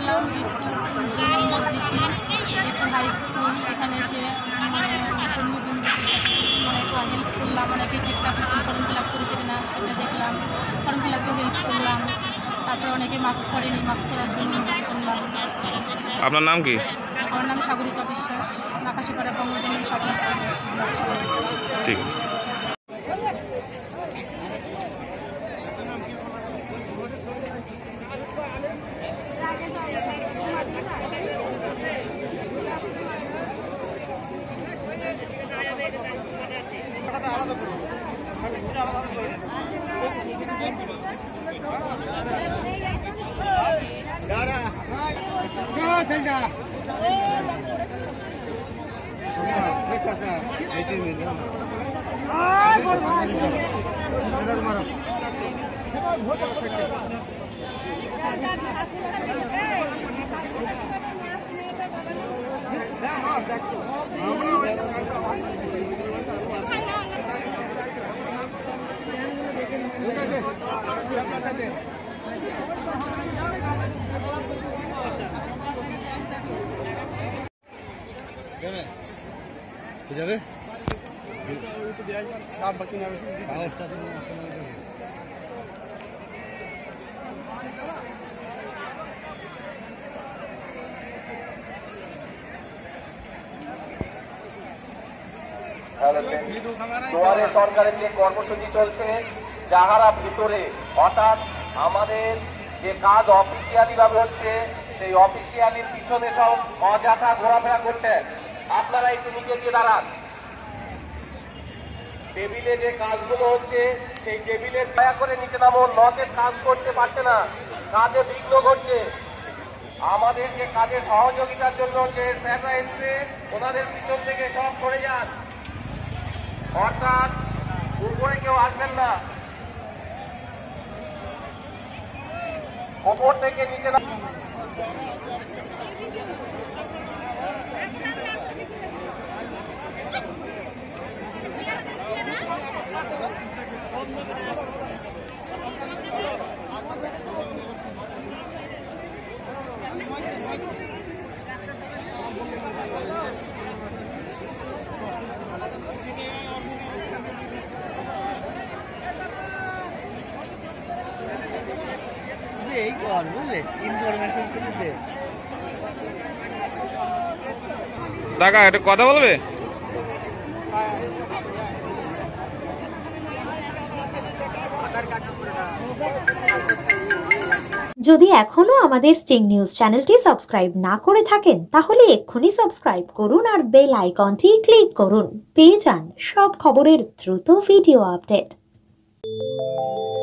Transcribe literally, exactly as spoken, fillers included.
গেলাম Bipur GP Bipur high school. এখানে এসে মানে মানে হেল্প করলাম, অনেকে ঠিকঠাক মতন ফর্ম ফিল আপ করেছে কিনা সেটা দেখলাম, ফর্ম ফিল আপে হেল্প করলাম। তারপরে অনেকে মাস্ক পরেনি, মাস্ক পরার জন্য অনুরোধ করলাম। আপনার নাম কি? আমার নাম সাগরিকা বিশ্বাস, নাকাশিপাড়া বঙ্গবন্ধু সরকার ঠিক আছে। যাবে দুয়ারে সরকারের যে কর্মসূচি চলছে, যাহারা ভিতরে অর্থাৎ আমাদের যে কাজ অফিসিয়ালি ভাবে হচ্ছে সেই অফিসিয়ালির পিছনে সব অযথা ঘোরাফেরা করছেন, আপনারা একটু নিচে গিয়ে দাঁড়ান। টেবিলে যে কাজগুলো হচ্ছে সেই টেবিলের দয়া করে নিচে নামো, নচেত কাজ করতে পারছে না, কাজে বিঘ্ন ঘটছে। আমাদের যে কাজে সহযোগিতার জন্য যে স্যাররা এসছে ওনাদের পিছন থেকে সব সরে যান, অর্থাৎ উপরে কেউ আসবেন না, উপর থেকে নিচে না। দাদা একটা কথা বলবে? যদি এখনো আমাদের স্টিং নিউজ চ্যানেলটি সাবস্ক্রাইব না করে থাকেন তাহলে এক্ষুনি সাবস্ক্রাইব করুন আর বেল আইকনটি ক্লিক করুন। পেয়ে যান সব খবরের দ্রুত ভিডিও আপডেট।